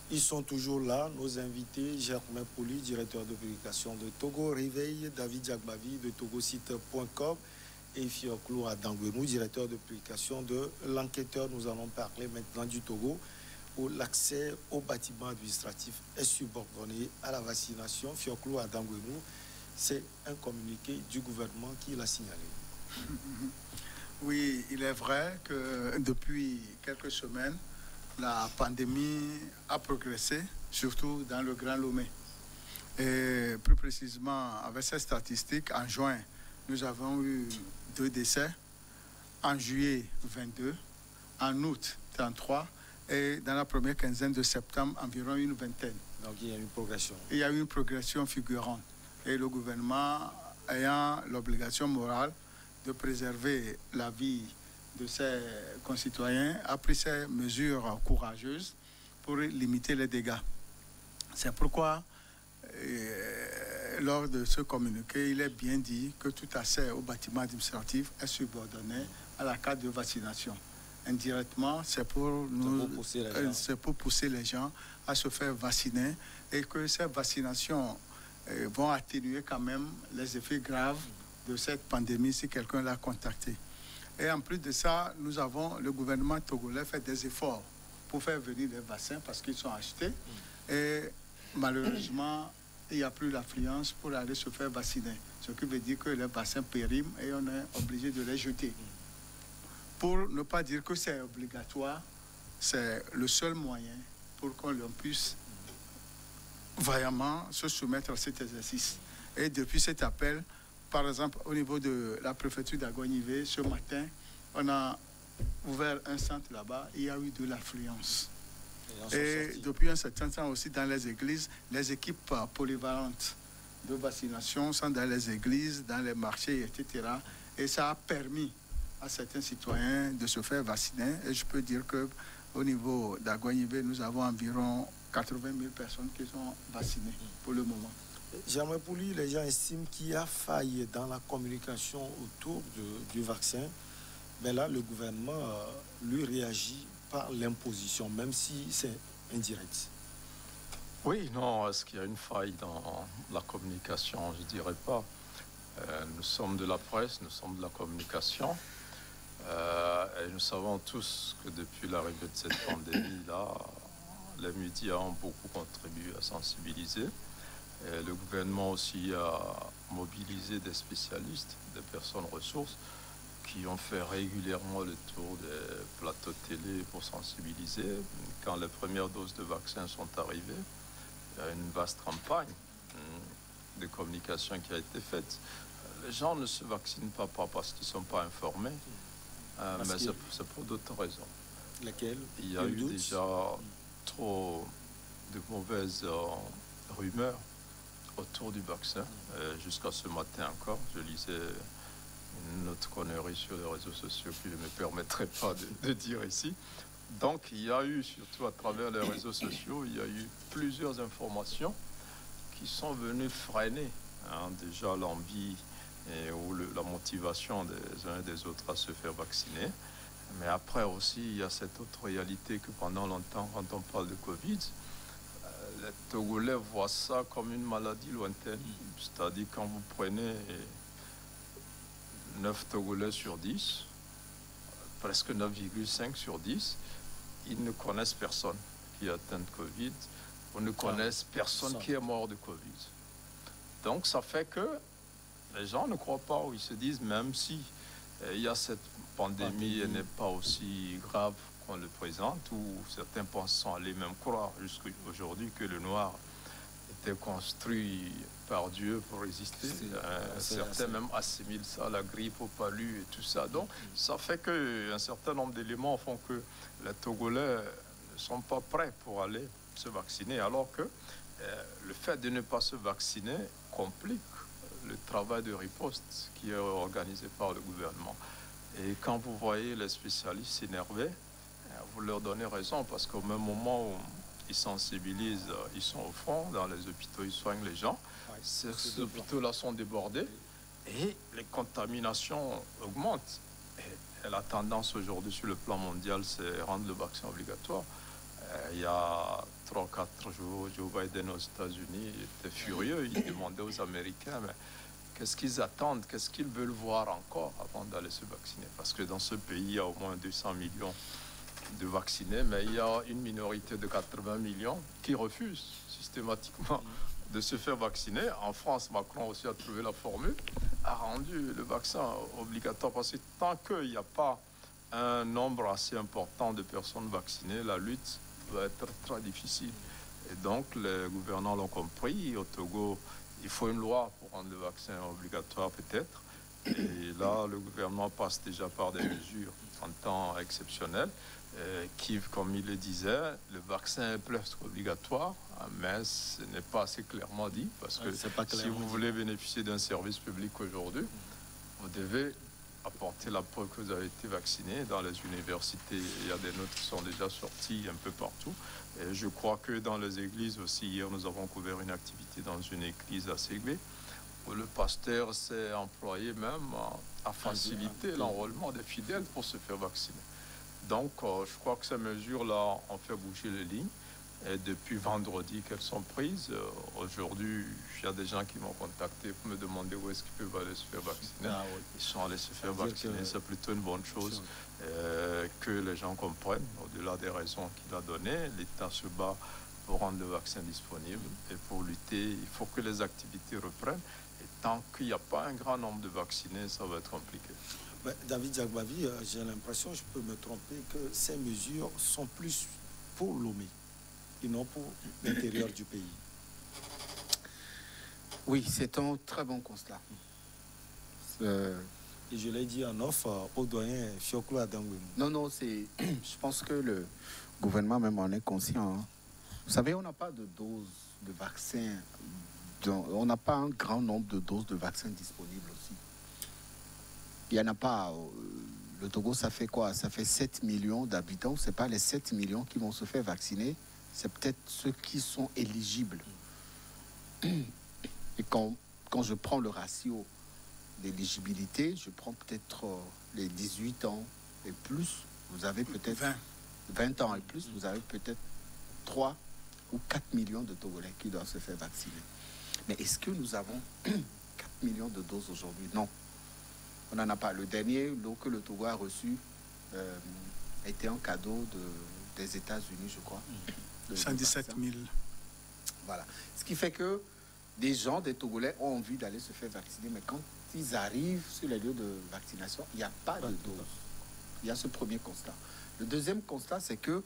Ils sont toujours là, nos invités, Germain Pouli, directeur de publication de Togo Réveil, David Diagbavi de togosite.com et Fioclou Adangwenou, directeur de publication de L'Enquêteur. Nous allons parler maintenant du Togo, où l'accès aux bâtiments administratifs est subordonné à la vaccination. Fioclou Adangwenou, c'est un communiqué du gouvernement qui l'a signalé. Oui, il est vrai que depuis quelques semaines, la pandémie a progressé, surtout dans le Grand Lomé. Et plus précisément, avec ces statistiques, en juin, nous avons eu 2 décès, en juillet 22, en août 33, et dans la première quinzaine de septembre, environ une vingtaine. Donc il y a eu une progression. Il y a eu une progression figurante. Et le gouvernement, ayant l'obligation morale de préserver la vie de ses concitoyens, a pris ces mesures courageuses pour limiter les dégâts. C'est pourquoi, lors de ce communiqué, il est bien dit que tout accès aux bâtiments administratifs est subordonné à la carte de vaccination. Indirectement, c'est pour pousser les gens à se faire vacciner et que ces vaccinations vont atténuer quand même les effets graves de cette pandémie si quelqu'un l'a contacté. Et en plus de ça, le gouvernement togolais fait des efforts pour faire venir les vaccins parce qu'ils sont achetés. Et malheureusement, il n'y a plus l'affluence pour aller se faire vacciner. Ce qui veut dire que les vaccins périment et on est obligé de les jeter. Pour ne pas dire que c'est obligatoire, c'est le seul moyen pour qu'on puisse vaillamment se soumettre à cet exercice. Et depuis cet appel, par exemple, au niveau de la préfecture d'Agonivé, ce matin, on a ouvert un centre là-bas, il y a eu de l'affluence. Et depuis un certain temps aussi, dans les églises, les équipes polyvalentes de vaccination sont dans les églises, dans les marchés, etc. Et ça a permis à certains citoyens de se faire vacciner. Et je peux dire qu'au niveau d'Agonivé, nous avons environ 80 000 personnes qui sont vaccinées pour le moment. Germain Pouli, les gens estiment qu'il y a faille dans la communication autour du vaccin. Mais là, le gouvernement lui réagit par l'imposition, même si c'est indirect. Oui, non, est-ce qu'il y a une faille dans la communication? Je ne dirais pas. Nous sommes de la presse, nous sommes de la communication. Et nous savons tous que depuis l'arrivée de cette pandémie-là, les médias ont beaucoup contribué à sensibiliser. Et le gouvernement aussi a mobilisé des spécialistes, des personnes ressources qui ont fait régulièrement le tour des plateaux de télé pour sensibiliser. Quand les premières doses de vaccins sont arrivées, il y a une vaste campagne de communication qui a été faite. Les gens ne se vaccinent pas parce qu'ils ne sont pas informés, mais c'est pour d'autres raisons. Lesquelles? Il y a eu déjà trop de mauvaises rumeurs autour du vaccin. Jusqu'à ce matin encore, je lisais une autre connerie sur les réseaux sociaux qui ne me permettrait pas de dire ici. Donc il y a eu, surtout à travers les réseaux sociaux, il y a eu plusieurs informations qui sont venues freiner déjà l'envie ou la motivation des uns et des autres à se faire vacciner. Mais après aussi, il y a cette autre réalité que pendant longtemps, quand on parle de Covid, les Togolais voient ça comme une maladie lointaine. C'est-à-dire quand vous prenez 9 Togolais sur 10, presque 9,5 sur 10, ils ne connaissent personne qui est atteint de Covid, ou ne connaissent personne qui est mort de Covid. Donc ça fait que les gens ne croient pas, ou ils se disent, même si il y a cette pandémie, elle n'est pas aussi grave qu'on le présente, ou certains pensent aller même croire jusqu'à aujourd'hui que le noir était construit par Dieu pour résister. Certains même assimilent ça à la grippe, au palu et tout ça. Donc ça fait qu'un certain nombre d'éléments font que les Togolais ne sont pas prêts pour aller se vacciner, alors que le fait de ne pas se vacciner complique le travail de riposte qui est organisé par le gouvernement. Et quand vous voyez les spécialistes s'énerver, vous leur donnez raison, parce qu'au même moment où ils sensibilisent, ils sont au front, dans les hôpitaux, ils soignent les gens. Ces hôpitaux-là sont débordés et les contaminations augmentent. Et la tendance aujourd'hui sur le plan mondial, c'est rendre le vaccin obligatoire. Il y a 3-4 jours, Joe Biden aux États-Unis était furieux. Il demandait aux Américains, mais qu'est-ce qu'ils attendent, qu'est-ce qu'ils veulent voir encore avant d'aller se vacciner? Parce que dans ce pays, il y a au moins 200 millions de vaccinés, mais il y a une minorité de 80 millions qui refusent systématiquement de se faire vacciner. En France, Macron aussi a trouvé la formule, a rendu le vaccin obligatoire, parce que tant qu'il n'y a pas un nombre assez important de personnes vaccinées, la lutte va être très difficile. Et donc, les gouvernants l'ont compris. Au Togo, il faut une loi pour rendre le vaccin obligatoire peut-être. Et là, le gouvernement passe déjà par des mesures en temps exceptionnel qui, comme il le disait, le vaccin est presque obligatoire, mais ce n'est pas assez clairement dit, parce que si vous voulez bénéficier d'un service public aujourd'hui, vous devez apporter la preuve que vous avez été vacciné. Dans les universités, il y a des notes qui sont déjà sorties un peu partout. Et je crois que dans les églises aussi, hier, nous avons couvert une activité dans une église à Ségué, où le pasteur s'est employé même à faciliter l'enrôlement des fidèles pour se faire vacciner. Donc, je crois que ces mesures-là ont fait bouger les lignes. Et depuis vendredi qu'elles sont prises, aujourd'hui, il y a des gens qui m'ont contacté pour me demander où est-ce qu'ils peuvent aller se faire vacciner. Ils sont allés se faire vacciner. C'est plutôt une bonne chose que les gens comprennent, au-delà des raisons qu'il a données. L'État se bat pour rendre le vaccin disponible et pour lutter. Il faut que les activités reprennent. Et tant qu'il n'y a pas un grand nombre de vaccinés, ça va être compliqué. David Diagbavie, j'ai l'impression, je peux me tromper, que ces mesures sont plus pour Lomé et non pour l'intérieur du pays. Oui, c'est un très bon constat. Et je l'ai dit en offre au doyen Fioclo Adangwemu. Non, je pense que le gouvernement même en est conscient. Hein. Vous savez, on n'a pas de doses de vaccins, on n'a pas un grand nombre de doses de vaccins disponibles aussi. Il n'y en a pas. Le Togo, ça fait quoi? Ça fait 7 millions d'habitants. Ce n'est pas les 7 millions qui vont se faire vacciner. C'est peut-être ceux qui sont éligibles. Et quand je prends le ratio d'éligibilité, je prends peut-être les 18 ans et plus. Vous avez peut-être 20 ans et plus. Vous avez peut-être 3 ou 4 millions de Togolais qui doivent se faire vacciner. Mais est-ce que nous avons 4 millions de doses aujourd'hui? Non. On n'en a pas. Le dernier lot que le Togo a reçu était un cadeau des États-Unis, je crois. 117 000. Voilà. Ce qui fait que des gens, des Togolais, ont envie d'aller se faire vacciner, mais quand ils arrivent sur les lieux de vaccination, il n'y a pas de dose. Il y a ce premier constat. Le deuxième constat, c'est que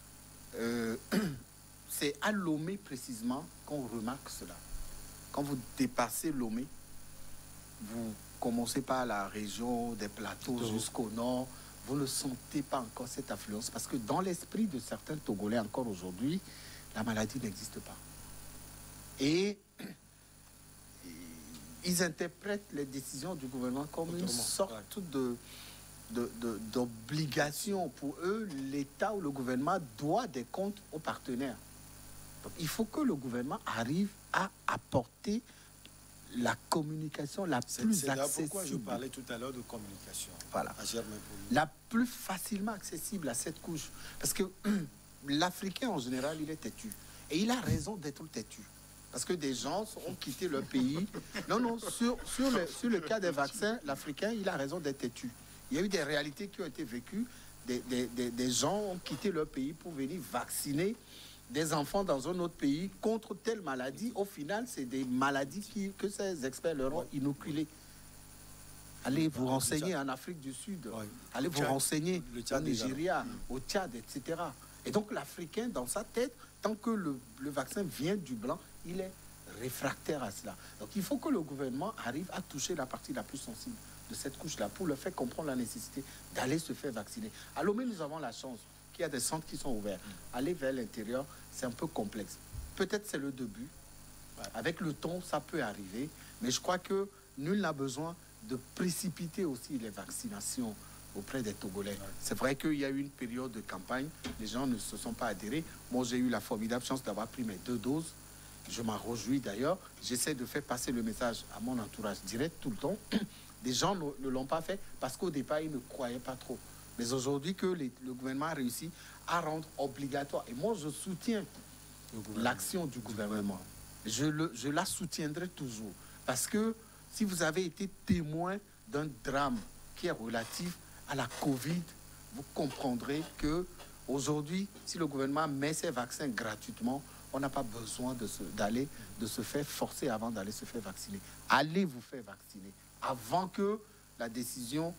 c'est à Lomé précisément qu'on remarque cela. Quand vous dépassez Lomé, vous commencez par la région des plateaux jusqu'au nord, vous ne sentez pas encore cette affluence parce que dans l'esprit de certains Togolais encore aujourd'hui, la maladie n'existe pas. Et ils interprètent les décisions du gouvernement comme une sorte d'obligation. Pour eux, l'État ou le gouvernement doit des comptes aux partenaires. Donc, il faut que le gouvernement arrive à apporter la communication la plus accessible. C'est pourquoi je parlais tout à l'heure de communication. Voilà. La plus facilement accessible à cette couche. Parce que l'Africain, en général, il est têtu. Et il a raison d'être têtu. Parce que des gens ont quitté leur pays. Non, sur le cas des vaccins, l'Africain, il a raison d'être têtu. Il y a eu des réalités qui ont été vécues. Des gens ont quitté leur pays pour venir vacciner des enfants dans un autre pays contre telle maladie. Au final, c'est des maladies que ces experts leur ont inoculées. Allez vous renseigner en Afrique du Sud. Allez vous renseigner au Nigeria, au Tchad, etc. Et donc l'Africain, dans sa tête, tant que le vaccin vient du blanc, il est réfractaire à cela. Donc il faut que le gouvernement arrive à toucher la partie la plus sensible de cette couche-là pour leur faire comprendre la nécessité d'aller se faire vacciner. À Lomé, nous avons la chance qu'il y a des centres qui sont ouverts. Aller vers l'intérieur, c'est un peu complexe. Peut-être c'est le début. Avec le temps, ça peut arriver. Mais je crois que nul n'a besoin de précipiter aussi les vaccinations auprès des Togolais. C'est vrai qu'il y a eu une période de campagne. Les gens ne se sont pas adhérés. Moi, j'ai eu la formidable chance d'avoir pris mes 2 doses. Je m'en réjouis d'ailleurs. J'essaie de faire passer le message à mon entourage direct tout le temps. Des gens ne l'ont pas fait parce qu'au départ, ils ne croyaient pas trop. Mais aujourd'hui que le gouvernement a réussi à rendre obligatoire. Et moi, je soutiens l'action du gouvernement. Je la soutiendrai toujours. Parce que si vous avez été témoin d'un drame qui est relatif à la Covid, vous comprendrez que aujourd'hui, si le gouvernement met ses vaccins gratuitement, on n'a pas besoin de se faire forcer avant d'aller se faire vacciner. Allez vous faire vacciner avant que la décision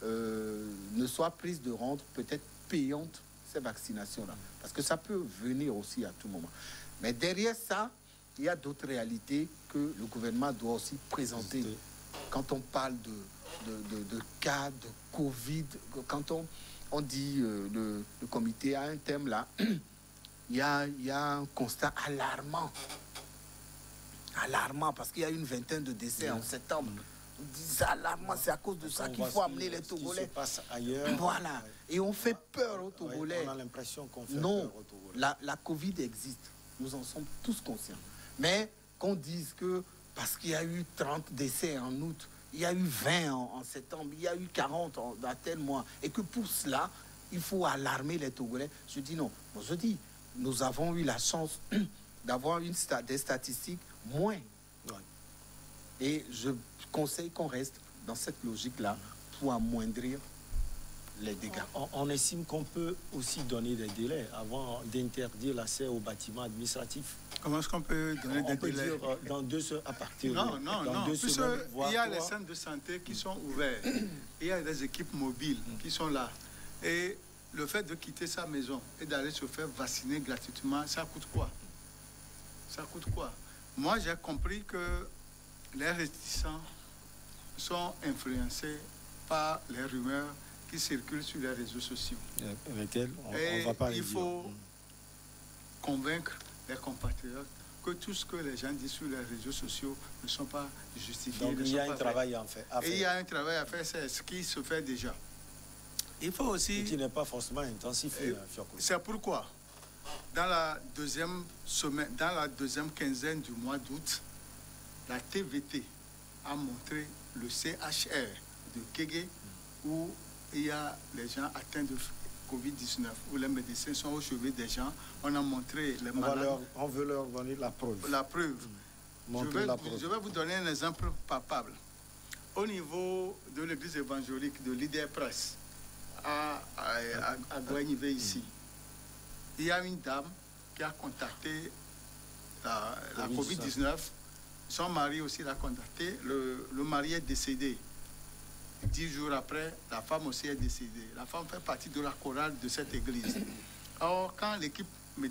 ne soit prise de rendre peut-être payante ces vaccinations-là. Parce que ça peut venir aussi à tout moment. Mais derrière ça, il y a d'autres réalités que le gouvernement doit aussi présenter. Quand on parle de cas de Covid, quand on dit le comité a un thème là, il y a un constat alarmant. Alarmant, parce qu'il y a une vingtaine de décès en septembre. On dit alarmant, c'est à cause de ça qu'il faut amener les Togolais. Se passe ailleurs. Voilà. Et on fait peur aux Togolais. On a l'impression qu'on fait non, peur aux Togolais. La Covid existe. Nous en sommes tous conscients. Mais qu'on dise que parce qu'il y a eu 30 décès en août, il y a eu 20 en septembre, il y a eu 40 dans tel mois, et que pour cela, il faut alarmer les Togolais. Je dis non. Bon, je dis, nous avons eu la chance d'avoir des statistiques moins. Ouais. Et je conseille qu'on reste dans cette logique-là pour amoindrir les dégâts. On estime qu'on peut aussi donner des délais avant d'interdire l'accès aux bâtiments administratifs. Comment est-ce qu'on peut donner des délais? Dire dans à partir non, de non, dans non. 2 semaines, il y a les centres de santé qui sont ouverts. Il y a des équipes mobiles qui sont là. Et le fait de quitter sa maison et d'aller se faire vacciner gratuitement, ça coûte quoi? Ça coûte quoi? Moi, j'ai compris que les réticents sont influencés par les rumeurs qui circulent sur les réseaux sociaux. Lesquels on va pas il faut convaincre les compatriotes que tout ce que les gens disent sur les réseaux sociaux ne sont pas justifiés. Donc il y a un travail à faire. Et il y a un travail à faire, c'est ce qui se fait déjà. Il faut aussi... Qui n'est pas forcément intensifié. C'est pourquoi, dans la deuxième semaine, dans la deuxième quinzaine du mois d'août, la TVT a montré le CHR de Kégué où il y a les gens atteints de Covid-19, où les médecins sont au chevet des gens. On a montré les malades. On veut leur donner la preuve. La preuve. Je vais vous donner un exemple palpable. Au niveau de l'église évangélique de Leader Press, à Gouanivé ici, il y a une dame qui a contacté la Covid-19. Son mari aussi l'a contacté. Le mari est décédé. 10 jours après, la femme aussi est décédée. La femme fait partie de la chorale de cette église. Or, quand l'équipe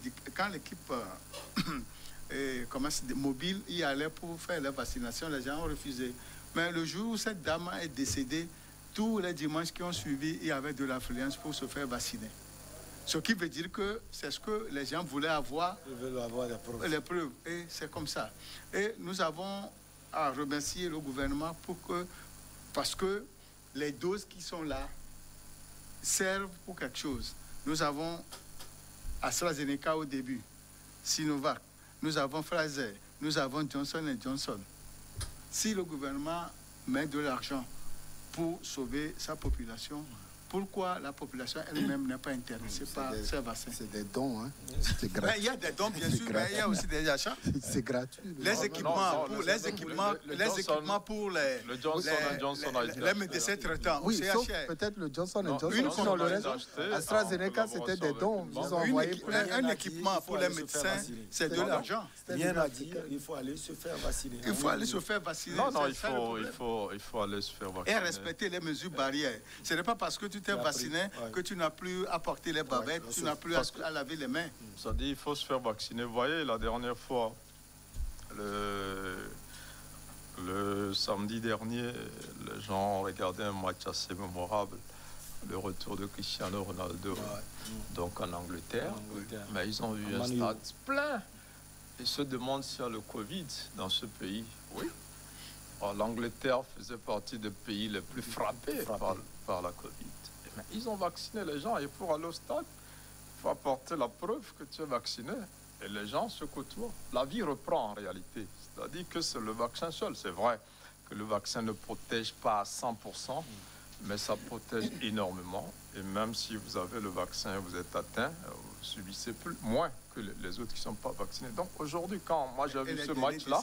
mobile y allait pour faire la vaccination, les gens ont refusé. Mais le jour où cette dame est décédée, tous les dimanches qui ont suivi, il y avait de l'affluence pour se faire vacciner. Ce qui veut dire que c'est ce que les gens voulaient avoir. Ils veulent avoir les preuves. Et c'est comme ça. Et nous avons à remercier le gouvernement parce que les doses qui sont là servent pour quelque chose. Nous avons AstraZeneca au début, Sinovac, nous avons Pfizer, nous avons Johnson & Johnson. Si le gouvernement met de l'argent pour sauver sa population, pourquoi la population elle-même n'est pas intéressée par ces vaccins? C'est des dons, hein? C'est gratuit. Mais il y a des dons, bien sûr, mais il y a aussi des achats. C'est gratuit. Les équipements pour les médecins traitants. Oui, sauf peut-être le Johnson & Johnson. Non, le reste, AstraZeneca, c'était des dons. Ils ont envoyé un équipement pour les médecins, c'est de l'argent. Rien à dire, il faut aller se faire vacciner. Il faut aller se faire vacciner. Non, il faut aller se faire vacciner. Et respecter les mesures barrières. Ce n'est pas parce que tu t'es vacciné que tu n'as plus à porter les bavettes, tu n'as plus à laver les mains. Ça dit, il faut se faire vacciner. Vous voyez, la dernière fois, le samedi dernier, les gens ont regardé un match assez mémorable, le retour de Cristiano Ronaldo, donc en Angleterre. Mais ils ont vu un stade plein. Ils se demandent s'il y a le Covid dans ce pays. Oui. L'Angleterre faisait partie des pays les plus frappés par la Covid. Mais ils ont vacciné les gens et pour aller au stade, il faut apporter la preuve que tu es vacciné. Et les gens se côtoient. La vie reprend en réalité. C'est-à-dire que c'est le vaccin seul. C'est vrai que le vaccin ne protège pas à 100%, mais ça protège énormément. Et même si vous avez le vaccin et vous êtes atteint, vous subissez moins que les autres qui ne sont pas vaccinés. Donc aujourd'hui, quand moi j'ai vu ce match-là,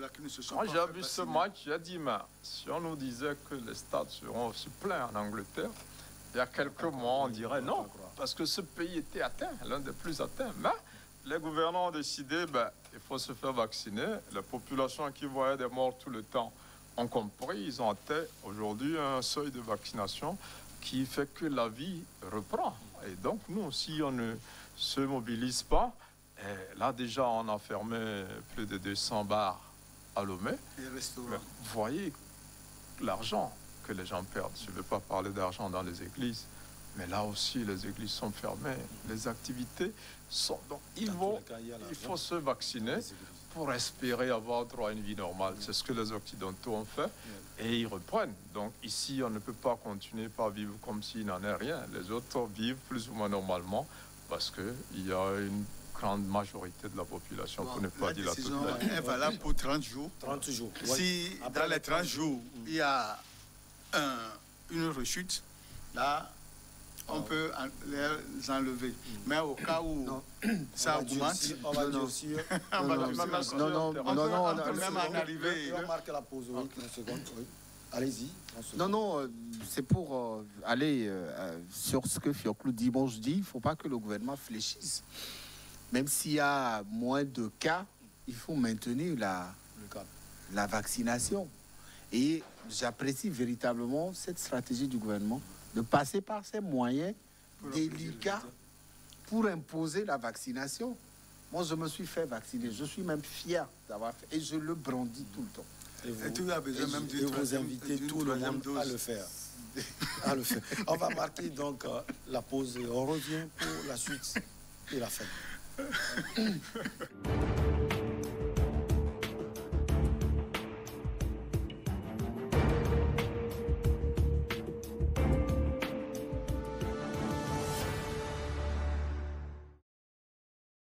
j'ai dit, mais si on nous disait que les stades seront aussi pleins en Angleterre, il y a quelques mois, on dirait non, parce que ce pays était atteint, l'un des plus atteints. Mais les gouvernants ont décidé, il faut se faire vacciner. La population qui voyait des morts tout le temps ont compris, ils ont atteint aujourd'hui un seuil de vaccination qui fait que la vie reprend. Et donc, nous, si on ne se mobilise pas, là déjà, on a fermé plus de 200 bars à Lomé. Vous voyez l'argent que les gens perdent. Je ne veux pas parler d'argent dans les églises, mais là aussi, les églises sont fermées, les activités sont... Donc, il faut se vacciner pour espérer avoir droit à une vie normale. C'est ce que les Occidentaux ont fait et ils reprennent. Donc ici, on ne peut pas continuer par vivre comme s'il n'en est rien. Les autres vivent plus ou moins normalement parce qu'il y a une grande majorité de la population, pour ne pas dire la totalité. Elle est valable pour 30 jours. 30 jours. Si dans les 30 jours, il y a une rechute, là, on peut les enlever. Mais au cas où ça augmente, on va dire aussi. Non, on peut même en arriver. On marque la pause, oui, une seconde. Oui. Allez-y. Non, c'est pour aller sur ce que Fioclou dit. Bon, je dis, il ne faut pas que le gouvernement fléchisse. Même s'il y a moins de cas, il faut maintenir la vaccination. Et j'apprécie véritablement cette stratégie du gouvernement de passer par ces moyens délicats pour imposer la vaccination. Moi, je me suis fait vacciner. Je suis même fier d'avoir fait. Et je le brandis tout le temps. Et tu as besoin même de vous inviter tout le monde à le faire. À le faire. On va marquer donc la pause et on revient pour la suite et la fin.